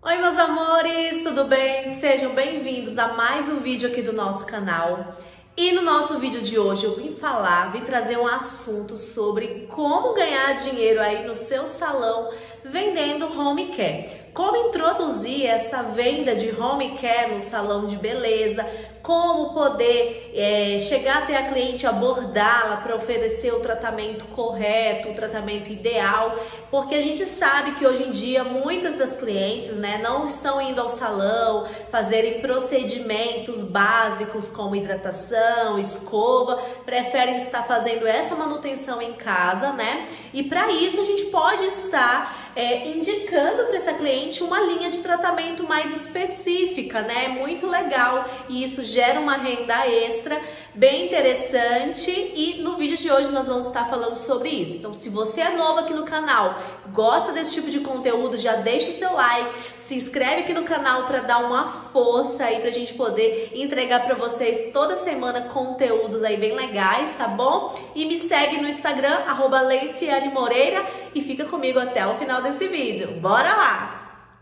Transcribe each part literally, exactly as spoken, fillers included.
Oi meus amores, tudo bem? Sejam bem-vindos a mais um vídeo aqui do nosso canal. E no nosso vídeo de hoje eu vim falar, vim trazer um assunto sobre como ganhar dinheiro aí no seu salão vendendo home care. Como introduzir essa venda de home care no salão de beleza, como poder é, chegar até a cliente, abordá-la para oferecer o tratamento correto, o tratamento ideal, porque a gente sabe que hoje em dia muitas das clientes, né, não estão indo ao salão fazerem procedimentos básicos como hidratação, escova, preferem estar fazendo essa manutenção em casa, né? E para isso a gente pode estar É, indicando para essa cliente uma linha de tratamento mais específica, né? Muito legal, e isso gera uma renda extra bem interessante, e no vídeo de hoje nós vamos estar falando sobre isso. Então, se você é novo aqui no canal, gosta desse tipo de conteúdo, já deixa o seu like, se inscreve aqui no canal para dar uma força aí pra gente poder entregar para vocês toda semana conteúdos aí bem legais, tá bom? E me segue no Instagram, arroba Leiciane Moreira, e fica comigo até o final desse vídeo. Bora lá!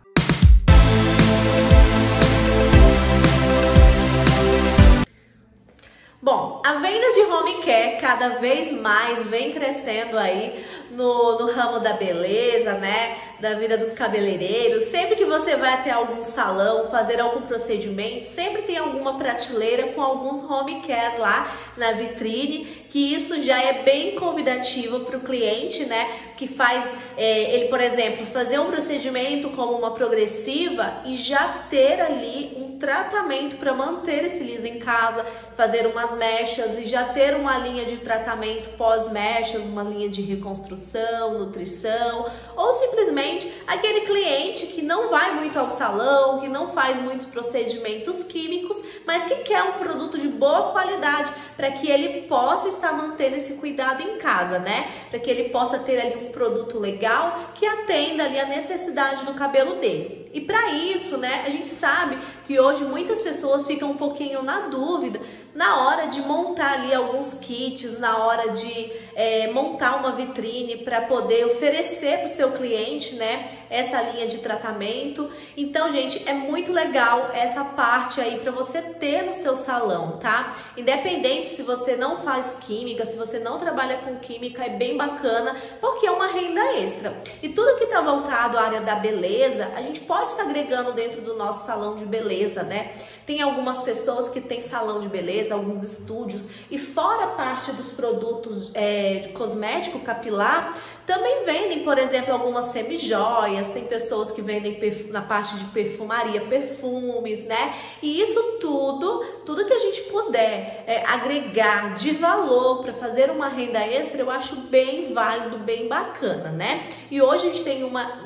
Bom, a venda de home care cada vez mais vem crescendo aí no, no ramo da beleza, né? Da vida dos cabeleireiros. Sempre que você vai até algum salão fazer algum procedimento, sempre tem alguma prateleira com alguns home cares lá na vitrine, que isso já é bem convidativo para o cliente, né? Que faz, é, ele, por exemplo, fazer um procedimento como uma progressiva e já ter ali um tratamento para manter esse liso em casa, fazer umas mechas e já ter uma linha de tratamento pós-mechas, uma linha de reconstrução, nutrição, ou simplesmente aquele cliente que não vai muito ao salão, que não faz muitos procedimentos químicos, mas que quer um produto de boa qualidade para que ele possa estar mantendo esse cuidado em casa, né? Para que ele possa ter ali um produto legal que atenda ali a necessidade do cabelo dele. E para isso, né, a gente sabe que hoje muitas pessoas ficam um pouquinho na dúvida na hora de montar ali alguns kits, na hora de é, montar uma vitrine para poder oferecer para o seu cliente, né, essa linha de tratamento. Então, gente, é muito legal essa parte aí para você ter no seu salão, tá? Independente se você não faz química, se você não trabalha com química, é bem bacana, porque é uma renda extra. E tudo que está voltado à área da beleza, a gente pode estar agregando dentro do nosso salão de beleza, né? Tem algumas pessoas que têm salão de beleza, alguns estúdios, e fora a parte dos produtos é, de cosmético capilar, também vendem, por exemplo, algumas semi-joias, tem pessoas que vendem na parte de perfumaria, perfumes, né? E isso tudo, tudo que a gente puder é, agregar de valor para fazer uma renda extra, eu acho bem válido, bem bacana, né? E hoje a gente tem uma,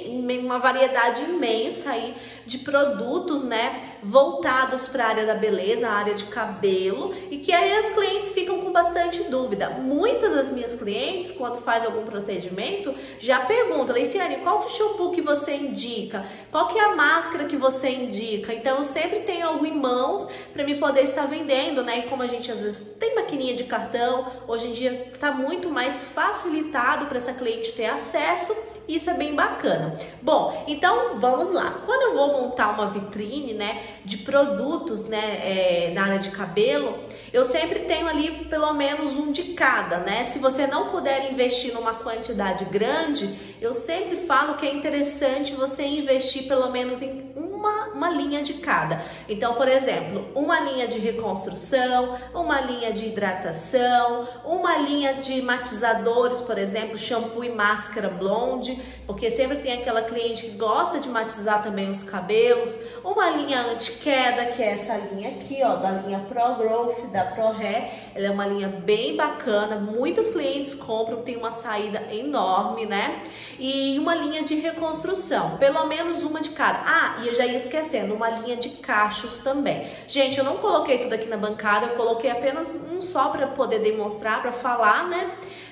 uma variedade imensa aí de produtos, né, voltados para a área da beleza, a área de cabelo, e que aí as clientes ficam com bastante dúvida. Muitas das minhas clientes, quando faz algum procedimento, já perguntam: Leiciane, qual que é o shampoo que você indica? Qual que é a máscara que você indica? Então eu sempre tenho algo em mãos para me poder estar vendendo, né? E como a gente às vezes tem maquininha de cartão, hoje em dia está muito mais facilitado para essa cliente ter acesso. Isso é bem bacana. Bom, então vamos lá. Quando eu vou montar uma vitrine, né, de produtos, né, é, na área de cabelo, eu sempre tenho ali pelo menos um de cada, né? Se você não puder investir numa quantidade grande, eu sempre falo que é interessante você investir pelo menos em uma, uma linha de cada. Então, por exemplo, uma linha de reconstrução, uma linha de hidratação, uma linha de matizadores, por exemplo, shampoo e máscara blonde, porque sempre tem aquela cliente que gosta de matizar também os cabelos, uma linha anti-queda, que é essa linha aqui, ó, da linha Pro Growth, da Pro Hair. Ela é uma linha bem bacana, muitas clientes compram, tem uma saída enorme, né? E uma linha de reconstrução, pelo menos uma de cada. Ah, e eu já ia esquecendo, uma linha de cachos também. Gente, eu não coloquei tudo aqui na bancada, eu coloquei apenas um só para poder demonstrar, para falar, né?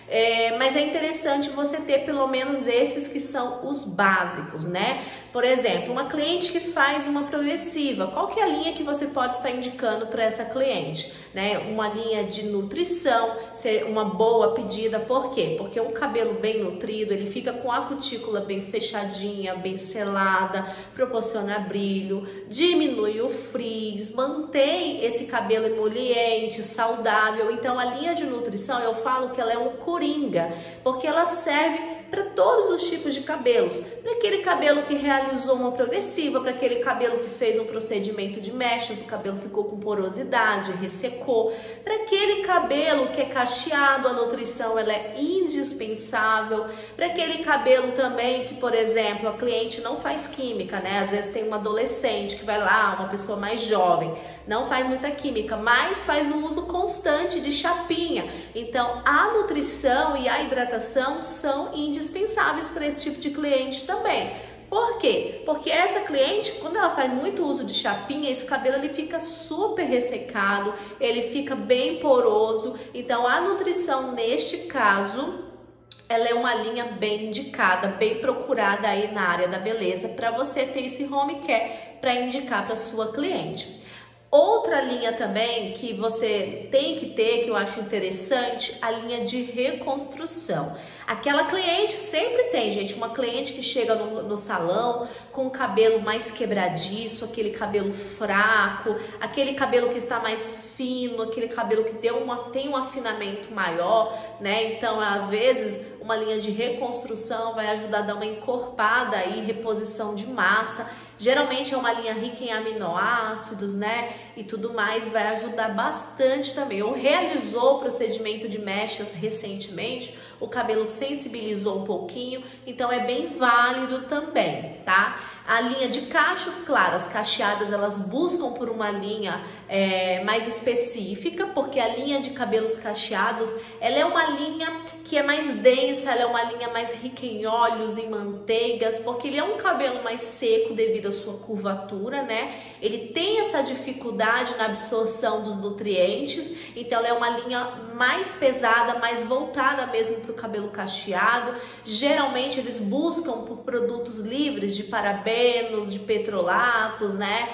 É, mas é interessante você ter pelo menos esses que são os básicos, né? Por exemplo, uma cliente que faz uma progressiva, qual que é a linha que você pode estar indicando para essa cliente, né? Uma linha de nutrição, ser uma boa pedida, por quê? Porque um cabelo bem nutrido, ele fica com a cutícula bem fechadinha, bem selada, proporciona brilho, diminui o frizz, mantém esse cabelo emoliente, saudável. Então a linha de nutrição, eu falo que ela é um coringa, porque ela serve para todos os tipos de cabelos, para aquele cabelo que realizou uma progressiva, para aquele cabelo que fez um procedimento de mechas, o cabelo ficou com porosidade, ressecou, para aquele cabelo que é cacheado, a nutrição ela é indispensável, para aquele cabelo também que, por exemplo, a cliente não faz química, né? Às vezes tem uma adolescente que vai lá, uma pessoa mais jovem, não faz muita química, mas faz o uso constante de chapinha. Então, a nutrição e a hidratação são indispensáveis para esse tipo de cliente também. Por quê? Porque essa cliente, quando ela faz muito uso de chapinha, esse cabelo ele fica super ressecado, ele fica bem poroso. Então, a nutrição neste caso, ela é uma linha bem indicada, bem procurada aí na área da beleza para você ter esse home care para indicar para sua cliente. Outra linha também que você tem que ter, que eu acho interessante, a linha de reconstrução. Aquela cliente, sempre tem, gente, uma cliente que chega no, no salão com o cabelo mais quebradiço, aquele cabelo fraco, aquele cabelo que está mais fino, aquele cabelo que deu uma, tem um afinamento maior, né? Então, às vezes, uma linha de reconstrução vai ajudar a dar uma encorpada aí, reposição de massa. Geralmente é uma linha rica em aminoácidos, né? E tudo mais, vai ajudar bastante também. Ou realizou o procedimento de mechas recentemente, o cabelo sensibilizou um pouquinho, então é bem válido também, tá? A linha de cachos, claro, as cacheadas elas buscam por uma linha é, mais específica, porque a linha de cabelos cacheados, ela é uma linha que é mais densa, ela é uma linha mais rica em óleos, em manteigas, porque ele é um cabelo mais seco devido à sua curvatura, né? Ele tem essa dificuldade na absorção dos nutrientes, então ela é uma linha mais pesada, mais voltada mesmo para o cabelo cacheado. Geralmente eles buscam por produtos livres de parabenos, de petrolatos, né?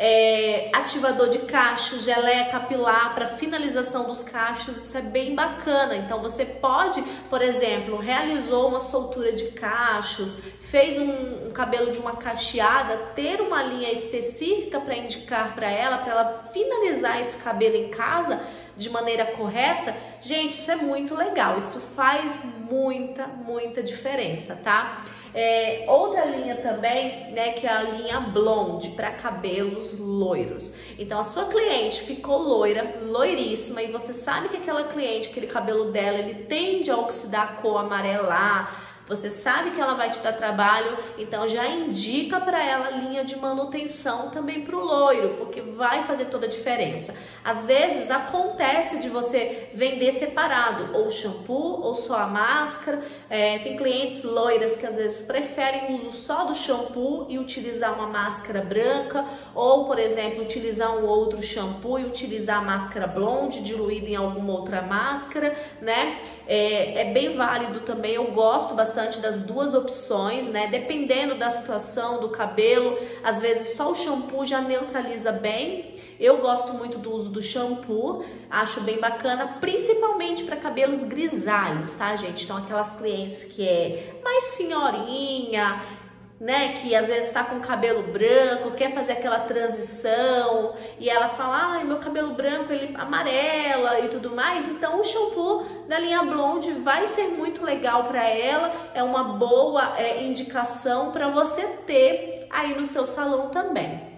É, ativador de cacho, geleia capilar para finalização dos cachos, isso é bem bacana. Então você pode, por exemplo, realizou uma soltura de cachos, fez um, um cabelo de uma cacheada, ter uma linha específica para indicar para ela, para ela finalizar esse cabelo em casa de maneira correta. Gente, isso é muito legal, isso faz muita, muita diferença, tá? É, outra linha também, né, que é a linha blonde para cabelos loiros. Então a sua cliente ficou loira, loiríssima, e você sabe que aquela cliente, aquele cabelo dela, ele tende a oxidar a cor, amarelar. Você sabe que ela vai te dar trabalho, então já indica para ela linha de manutenção também para o loiro, porque vai fazer toda a diferença. Às vezes acontece de você vender separado, ou shampoo ou só a máscara. É, tem clientes loiras que às vezes preferem o uso só do shampoo e utilizar uma máscara branca, ou por exemplo utilizar um outro shampoo e utilizar a máscara blonde diluída em alguma outra máscara, né? É, é bem válido também, eu gosto bastante das duas opções, né? Dependendo da situação do cabelo, às vezes só o shampoo já neutraliza bem. Eu gosto muito do uso do shampoo, acho bem bacana, principalmente para cabelos grisalhos, tá, gente? Então aquelas clientes que é mais senhorinha, né, que às vezes tá com cabelo branco, quer fazer aquela transição e ela fala, ai, meu cabelo branco ele amarela e tudo mais, então o shampoo da linha blonde vai ser muito legal para ela, é uma boa é, indicação para você ter aí no seu salão também.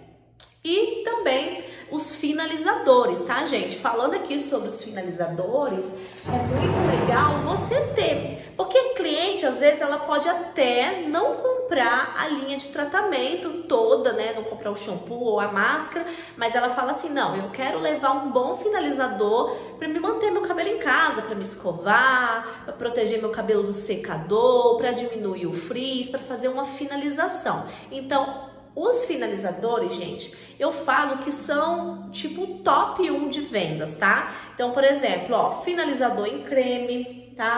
E também os finalizadores, tá, gente? Falando aqui sobre os finalizadores, é muito legal você ter, porque a cliente, às vezes, ela pode até não comprar a linha de tratamento toda, né? Não comprar o shampoo ou a máscara, mas ela fala assim, não, eu quero levar um bom finalizador para me manter meu cabelo em casa, para me escovar, para proteger meu cabelo do secador, para diminuir o frizz, para fazer uma finalização. Então, os finalizadores, gente, eu falo que são tipo top um de vendas, tá? Então, por exemplo, ó, finalizador em creme, tá?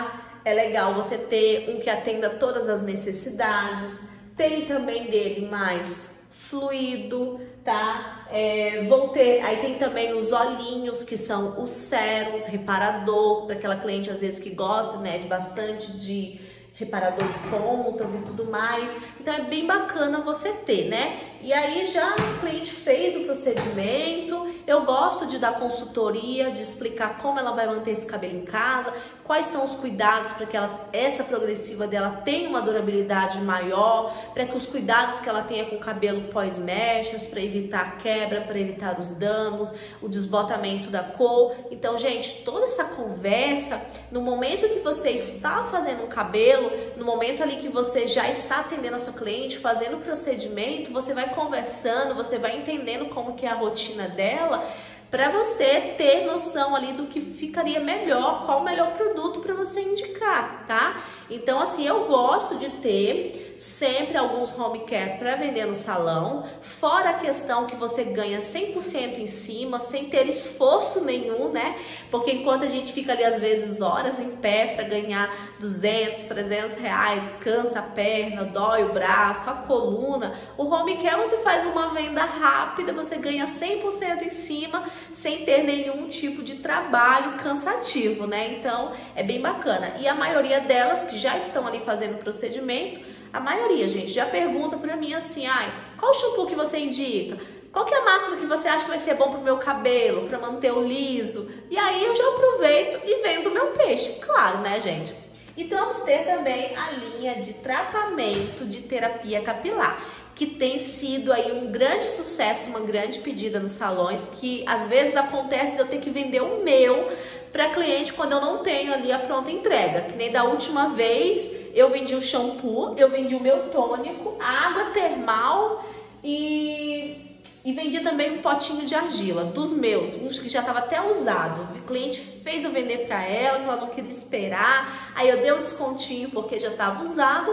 é legal você ter um que atenda todas as necessidades. Tem também dele mais fluido, tá? É, vou ter, aí tem também os olhinhos, que são os sérums reparador, para aquela cliente às vezes que gosta, né, de bastante de reparador de pontas e tudo mais. Então é bem bacana você ter, né? E aí já o cliente fez o procedimento, eu gosto de dar consultoria, de explicar como ela vai manter esse cabelo em casa, quais são os cuidados para que ela, essa progressiva dela tenha uma durabilidade maior, para que os cuidados que ela tenha com o cabelo pós-mechas, para evitar a quebra, para evitar os danos, o desbotamento da cor. Então, gente, toda essa conversa, no momento que você está fazendo um cabelo, no momento ali que você já está atendendo a sua cliente, fazendo o procedimento, você vai conversando, você vai entendendo como que é a rotina dela, para você ter noção ali do que ficaria melhor, qual o melhor produto para você indicar, tá? Então, assim, eu gosto de ter sempre alguns home care para vender no salão, fora a questão que você ganha cem por cento em cima, sem ter esforço nenhum, né? Porque enquanto a gente fica ali às vezes horas em pé para ganhar duzentos, trezentos reais, cansa a perna, dói o braço, a coluna, o home care você faz uma venda rápida, você ganha cem por cento em cima, sem ter nenhum tipo de trabalho cansativo, né? Então é bem bacana. E a maioria delas que já estão ali fazendo o procedimento, a maioria, gente, já pergunta pra mim assim, ai, qual shampoo que você indica? Qual que é a máscara que você acha que vai ser bom pro meu cabelo, pra manter o liso? E aí eu já aproveito e vendo o meu peixe, claro, né, gente? E vamos ter também a linha de tratamento de terapia capilar, que tem sido aí um grande sucesso, uma grande pedida nos salões, que às vezes acontece de eu ter que vender o meu para cliente quando eu não tenho ali a pronta entrega. Que nem da última vez eu vendi o shampoo, eu vendi o meu tônico, a água termal e, e vendi também um potinho de argila dos meus, uns que já estava até usado. O cliente fez eu vender para ela, que ela não queria esperar, aí eu dei um descontinho porque já estava usado.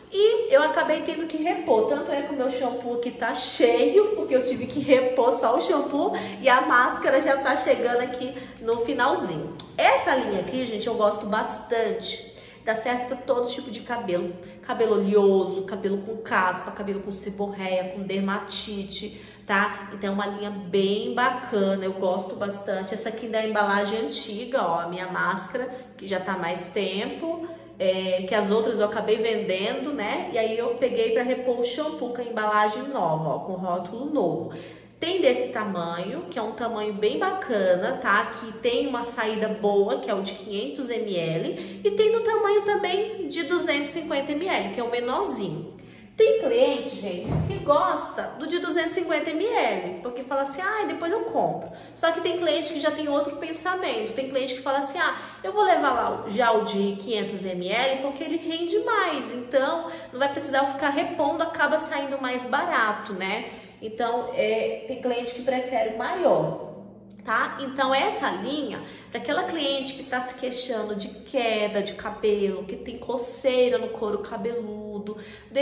E eu acabei tendo que repor, tanto é que o meu shampoo aqui tá cheio, porque eu tive que repor só o shampoo, e a máscara já tá chegando aqui no finalzinho. Essa linha aqui, gente, eu gosto bastante. Dá certo para todo tipo de cabelo. Cabelo oleoso, cabelo com caspa, cabelo com seborreia, com dermatite, tá? Então é uma linha bem bacana, eu gosto bastante. Essa aqui da embalagem antiga, ó, a minha máscara, que já tá há mais tempo. É, que as outras eu acabei vendendo, né? E aí eu peguei para repor o shampoo com a embalagem nova, ó, com rótulo novo. Tem desse tamanho, que é um tamanho bem bacana, tá? Que tem uma saída boa, que é o de quinhentos mililitros, e tem no tamanho também de duzentos e cinquenta mililitros, que é o menorzinho. Tem cliente, gente, que gosta do de duzentos e cinquenta mililitros, porque fala assim, ah, depois eu compro. Só que tem cliente que já tem outro pensamento. Tem cliente que fala assim, ah, eu vou levar lá já o de quinhentos mililitros porque ele rende mais. Então, não vai precisar eu ficar repondo, acaba saindo mais barato, né? Então, é, tem cliente que prefere o maior. Tá? Então essa linha, para aquela cliente que está se queixando de queda de cabelo, que tem coceira no couro cabeludo,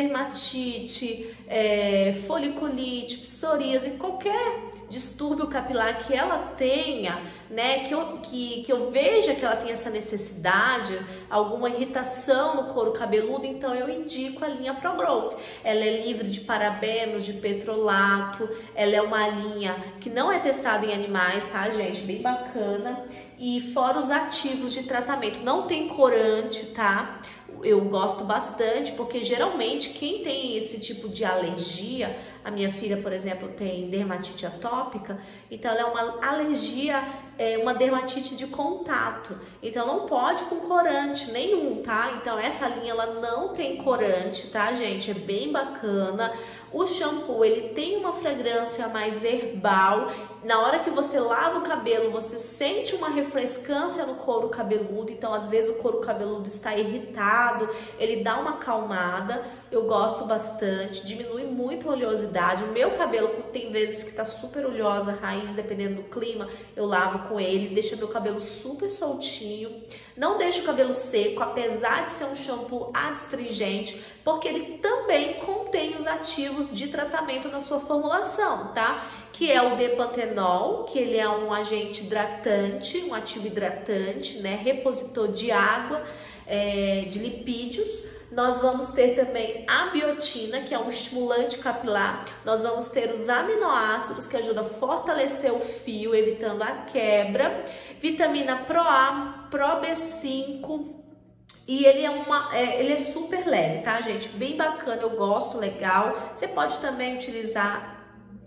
dermatite, é, foliculite, psoríase, qualquer distúrbio capilar que ela tenha, né, que eu, que, que eu veja que ela tem essa necessidade, alguma irritação no couro cabeludo, então eu indico a linha ProGrowth. Ela é livre de parabenos, de petrolato, ela é uma linha que não é testada em animais, tá, gente? Bem bacana. E fora os ativos de tratamento, não tem corante, tá? Eu gosto bastante, porque geralmente quem tem esse tipo de alergia, a minha filha, por exemplo, tem dermatite atópica, então ela é uma alergia, é uma dermatite de contato, então não pode com corante nenhum, tá? Então essa linha ela não tem corante, tá, gente? É bem bacana. O shampoo, ele tem uma fragrância mais herbal. Na hora que você lava o cabelo, você sente uma refrescância no couro cabeludo. Então, às vezes, o couro cabeludo está irritado, ele dá uma acalmada. Eu gosto bastante, diminui muito a oleosidade. O meu cabelo tem vezes que tá super oleosa, a raiz, dependendo do clima, eu lavo com ele, deixa meu cabelo super soltinho. Não deixa o cabelo seco, apesar de ser um shampoo adstringente, porque ele também contém os ativos de tratamento na sua formulação, tá? Que é o D-pantenol, que ele é um agente hidratante, um ativo hidratante, né? Repositor de água. é, de lipídios. Nós vamos ter também a biotina, que é um estimulante capilar. Nós vamos ter os aminoácidos, que ajudam a fortalecer o fio, evitando a quebra. Vitamina Pro A, Pro B cinco. E ele é, uma, é, ele é super leve, tá, gente? Bem bacana, eu gosto, legal. Você pode também utilizar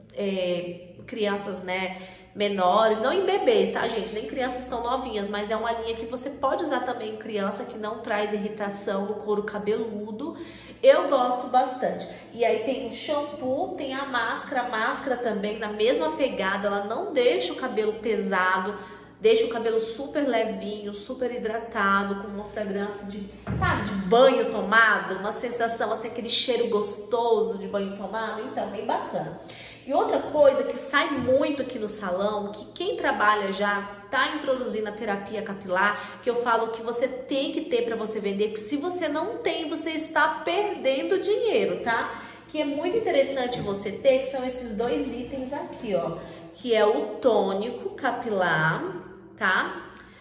é, crianças, né, menores, não em bebês, tá, gente? Nem crianças tão novinhas, mas é uma linha que você pode usar também em criança, que não traz irritação no couro cabeludo. Eu gosto bastante. E aí tem o shampoo, tem a máscara. A máscara também, na mesma pegada, ela não deixa o cabelo pesado, deixa o cabelo super levinho, super hidratado, com uma fragrância de, sabe, de banho tomado, uma sensação assim, aquele cheiro gostoso de banho tomado. Então, bem bacana. E outra coisa que sai muito aqui no salão, que quem trabalha já tá introduzindo a terapia capilar, que eu falo que você tem que ter para você vender, porque se você não tem, você está perdendo dinheiro, tá? Que é muito interessante você ter, que são esses dois itens aqui, ó, que é o tônico capilar, tá?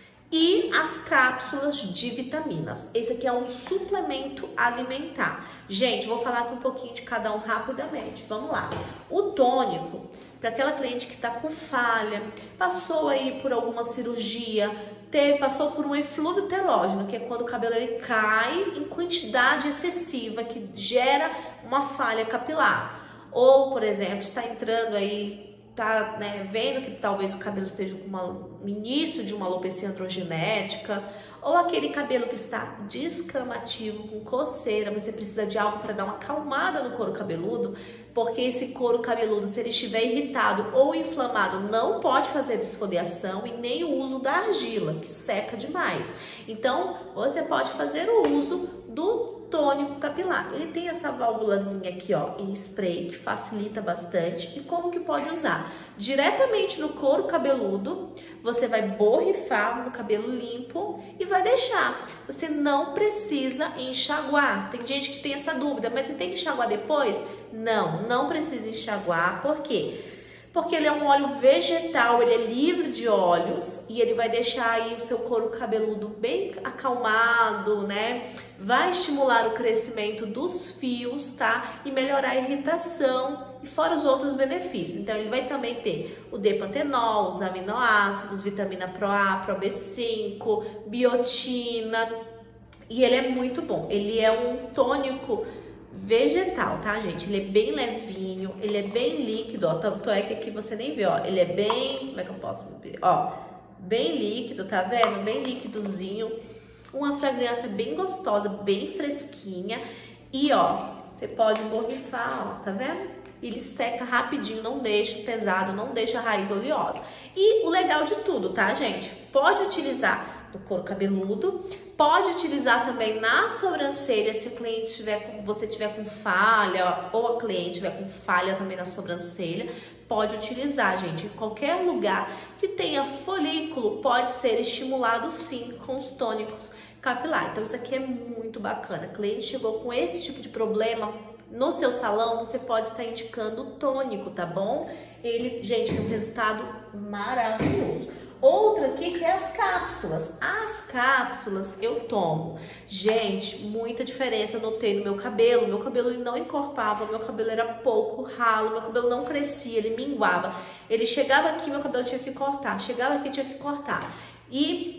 E as cápsulas de vitaminas. Esse aqui é um suplemento alimentar. Gente, vou falar aqui um pouquinho de cada um rapidamente. Vamos lá. O tônico, para aquela cliente que tá com falha, passou aí por alguma cirurgia, teve, passou por um eflúvio telógeno, que é quando o cabelo ele cai em quantidade excessiva, que gera uma falha capilar. Ou, por exemplo, está entrando aí, tá, né, vendo que talvez o cabelo esteja com uma, no início de uma alopecia androgenética, ou aquele cabelo que está descamativo, com coceira, você precisa de algo para dar uma acalmada no couro cabeludo, porque esse couro cabeludo, se ele estiver irritado ou inflamado, não pode fazer desfoliação e nem o uso da argila, que seca demais. Então, você pode fazer o uso do tônico capilar. Ele tem essa válvulazinha aqui, ó, em spray, que facilita bastante. E como que pode usar? Diretamente no couro cabeludo, você vai borrifar no cabelo limpo e vai deixar. Você não precisa enxaguar. Tem gente que tem essa dúvida, mas você tem que enxaguar depois? Não, não precisa enxaguar. Por quê? Porque ele é um óleo vegetal, ele é livre de óleos e ele vai deixar aí o seu couro cabeludo bem acalmado, né? Vai estimular o crescimento dos fios, tá? E melhorar a irritação e fora os outros benefícios. Então ele vai também ter o D-pantenol, os aminoácidos, vitamina Pro A, Pro B cinco, biotina, e ele é muito bom. Ele é um tônico vegetal, tá, gente? Ele é bem levinho, ele é bem líquido, ó, tanto é que aqui você nem vê, ó, ele é bem, como é que eu posso ver? Ó, bem líquido, tá vendo? Bem líquidozinho, uma fragrância bem gostosa, bem fresquinha, e ó, você pode borrifar, ó, tá vendo? Ele seca rapidinho, não deixa pesado, não deixa a raiz oleosa. E o legal de tudo, tá, gente? Pode utilizar no couro cabeludo, pode utilizar também na sobrancelha, se o cliente tiver com, você tiver com falha, ou a cliente tiver com falha também na sobrancelha, pode utilizar, gente. Em qualquer lugar que tenha folículo, pode ser estimulado sim com os tônicos capilar. Então isso aqui é muito bacana. O cliente chegou com esse tipo de problema no seu salão, você pode estar indicando o tônico, tá bom? Ele, gente, tem um resultado maravilhoso. Outra aqui que é as cápsulas. As cápsulas eu tomo. Gente, muita diferença eu notei no meu cabelo. Meu cabelo ele não encorpava, meu cabelo era pouco ralo, meu cabelo não crescia, ele minguava. Ele chegava aqui, meu cabelo tinha que cortar. Chegava aqui, tinha que cortar. E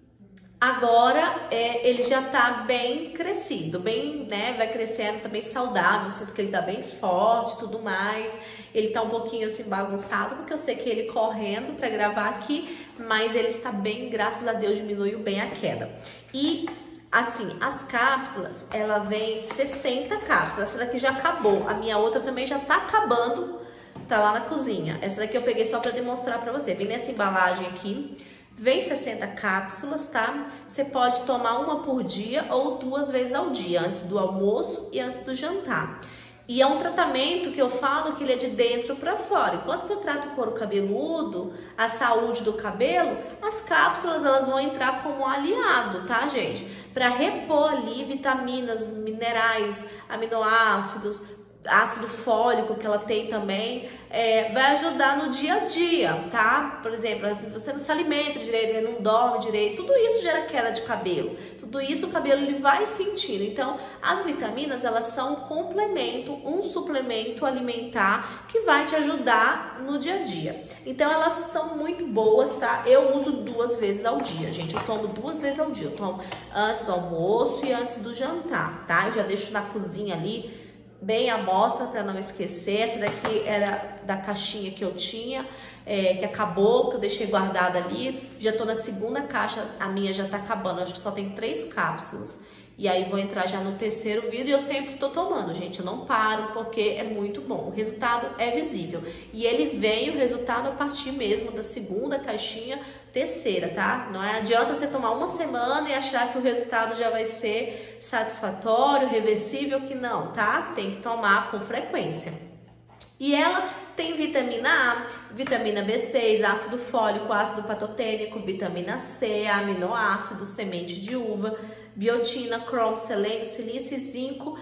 agora é, ele já tá bem crescido, bem, né, vai crescendo também saudável, sinto que ele tá bem forte, tudo mais. Ele tá um pouquinho assim bagunçado, porque eu sei que ele correndo pra gravar aqui, mas ele está bem, graças a Deus, diminuiu bem a queda. E assim, as cápsulas, ela vem sessenta cápsulas, essa daqui já acabou, a minha outra também já tá acabando, tá lá na cozinha. Essa daqui eu peguei só pra demonstrar pra você, vem nessa embalagem aqui. Vem sessenta cápsulas, tá? Você pode tomar uma por dia ou duas vezes ao dia, antes do almoço e antes do jantar. E é um tratamento que eu falo que ele é de dentro para fora. Enquanto você trata o couro cabeludo, a saúde do cabelo, as cápsulas elas vão entrar como aliado, tá, gente? Para repor ali vitaminas, minerais, aminoácidos, ácido fólico que ela tem também, é, vai ajudar no dia a dia, tá? Por exemplo, se você não se alimenta direito, não dorme direito, tudo isso gera queda de cabelo. Tudo isso o cabelo ele vai sentindo. Então, as vitaminas, elas são um complemento, um suplemento alimentar que vai te ajudar no dia a dia. Então, elas são muito boas, tá? Eu uso duas vezes ao dia, gente. Eu tomo duas vezes ao dia. Eu tomo antes do almoço e antes do jantar, tá? Eu já deixo na cozinha ali, bem à mostra para não esquecer. Essa daqui era da caixinha que eu tinha, é, que acabou, que eu deixei guardada ali. Já tô na segunda caixa, a minha já tá acabando, acho que só tem três cápsulas. E aí vou entrar já no terceiro vidro e eu sempre tô tomando, gente, eu não paro porque é muito bom. O resultado é visível. E ele vem, o resultado a partir mesmo da segunda caixinha, terceira, tá? Não adianta você tomar uma semana e achar que o resultado já vai ser satisfatório, reversível, que não, tá? Tem que tomar com frequência. E ela tem vitamina A, vitamina B seis, ácido fólico, ácido patotênico, vitamina C, aminoácido, semente de uva, biotina, cromo, selênio, silício e zinco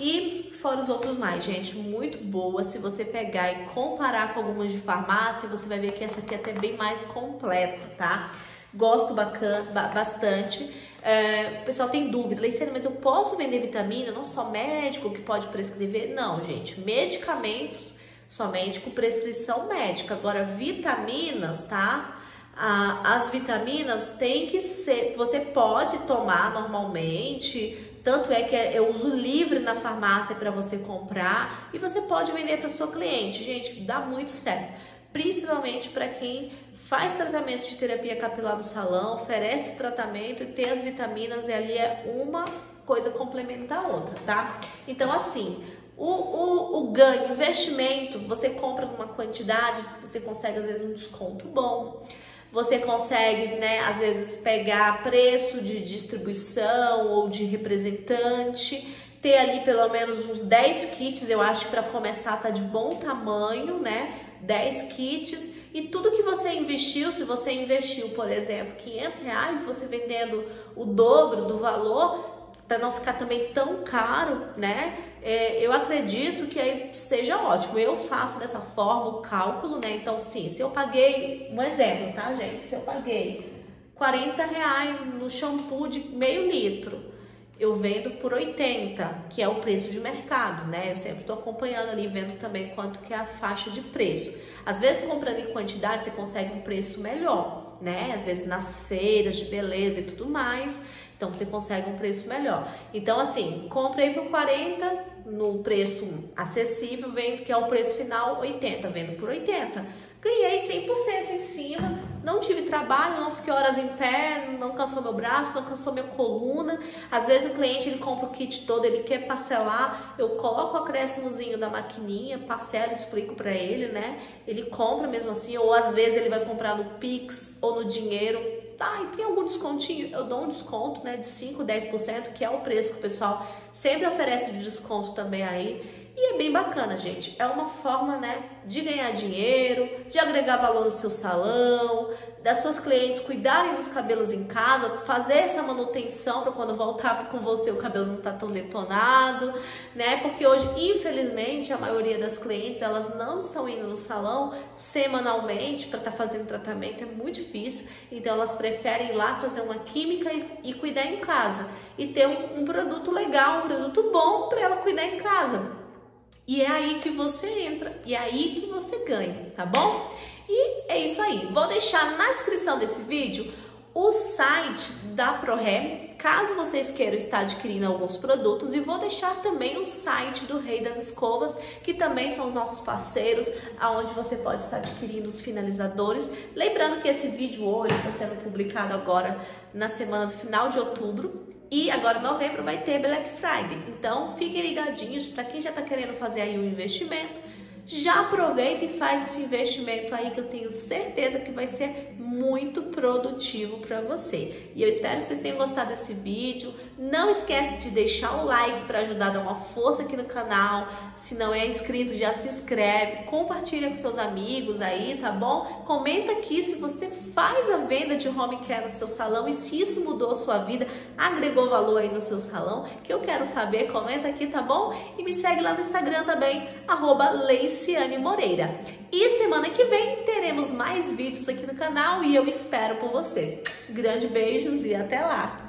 e fora os outros mais, gente, muito boa. Se você pegar e comparar com algumas de farmácia, você vai ver que essa aqui é até bem mais completa, tá? Gosto bacana, bastante. É, o pessoal tem dúvida, Leiciane, mas eu posso vender vitamina? Não só médico que pode prescrever? Não, gente, medicamentos somente com prescrição médica. Agora, vitaminas, tá? Ah, as vitaminas tem que ser, você pode tomar normalmente, tanto é que eu uso livre na farmácia para você comprar e você pode vender para sua cliente. Gente, dá muito certo, principalmente para quem faz tratamento de terapia capilar no salão, oferece tratamento e ter as vitaminas e ali é uma coisa complementa a outra, tá? Então, assim, o, o, o ganho, investimento, você compra uma quantidade, você consegue às vezes um desconto bom. Você consegue, né, às vezes pegar preço de distribuição ou de representante, ter ali pelo menos uns dez kits, eu acho que para começar tá de bom tamanho, né? dez kits e tudo que você investiu, se você investiu, por exemplo, quinhentos reais, você vendendo o dobro do valor, para não ficar também tão caro, né? É, eu acredito que aí seja ótimo. Eu faço dessa forma o cálculo, né? Então, sim, se eu paguei, um exemplo, tá, gente? Se eu paguei quarenta reais no shampoo de meio litro, eu vendo por oitenta, que é o preço de mercado, né? Eu sempre tô acompanhando ali, vendo também quanto que é a faixa de preço. Às vezes, comprando em quantidade, você consegue um preço melhor, né? Às vezes nas feiras de beleza e tudo mais, então você consegue um preço melhor. Então, assim, comprei por quarenta no preço acessível, vendo que é o preço final oitenta, vendo por oitenta. Ganhei cem por cento em cima, não tive trabalho, não fiquei horas em pé, não cansou meu braço, não cansou minha coluna. Às vezes o cliente ele compra o kit todo, ele quer parcelar, eu coloco o acréscimozinho da maquininha, parcelo, explico pra ele, né? Ele compra mesmo assim, ou às vezes ele vai comprar no Pix ou no dinheiro. Tá, e tem algum descontinho? Eu dou um desconto, né, de cinco, dez por cento, que é o preço que o pessoal sempre oferece de desconto também aí. E é bem bacana, gente. É uma forma, né, de ganhar dinheiro, de agregar valor no seu salão, das suas clientes cuidarem dos cabelos em casa, fazer essa manutenção para quando voltar com você o cabelo não tá tão detonado, né? Porque hoje, infelizmente, a maioria das clientes, elas não estão indo no salão semanalmente para estar tá fazendo tratamento, é muito difícil. Então, elas preferem ir lá fazer uma química e, e cuidar em casa. E ter um, um produto legal, um produto bom para ela cuidar em casa. E é aí que você entra, e é aí que você ganha, tá bom? E é isso aí. Vou deixar na descrição desse vídeo o site da ProRé, caso vocês queiram estar adquirindo alguns produtos, e vou deixar também o site do Rei das Escovas, que também são os nossos parceiros, aonde você pode estar adquirindo os finalizadores. Lembrando que esse vídeo hoje está sendo publicado agora na semana do final de outubro. E agora, em novembro, vai ter Black Friday. Então, fiquem ligadinhos para quem já está querendo fazer aí um investimento. já aproveita e faz esse investimento aí que eu tenho certeza que vai ser muito produtivo para você. E eu espero que vocês tenham gostado desse vídeo. Não esquece de deixar o like para ajudar a dar uma força aqui no canal. Se não é inscrito, já se inscreve, compartilha com seus amigos aí, tá bom? Comenta aqui se você faz a venda de home care no seu salão e se isso mudou a sua vida, agregou valor aí no seu salão, que eu quero saber. Comenta aqui, tá bom? E me segue lá no Instagram também, arroba Leiciane Moreira. E semana que vem teremos mais vídeos aqui no canal e eu espero por você. Grande beijos e até lá!